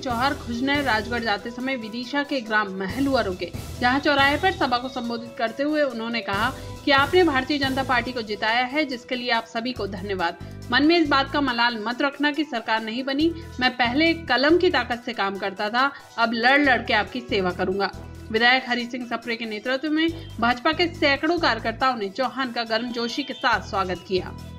चौहान खुजनर राजगढ़ जाते समय विदिशा के ग्राम महलुआ रुके, जहां चौराहे पर सभा को संबोधित करते हुए उन्होंने कहा कि आपने भारतीय जनता पार्टी को जिताया है, जिसके लिए आप सभी को धन्यवाद। मन में इस बात का मलाल मत रखना कि सरकार नहीं बनी, मैं पहले कलम की ताकत से काम करता था, अब लड़ के आपकी सेवा करूंगा। विधायक हरि सिंह सप्रे के नेतृत्व में भाजपा के सैकड़ों कार्यकर्ताओं ने चौहान का गर्मजोशी के साथ स्वागत किया।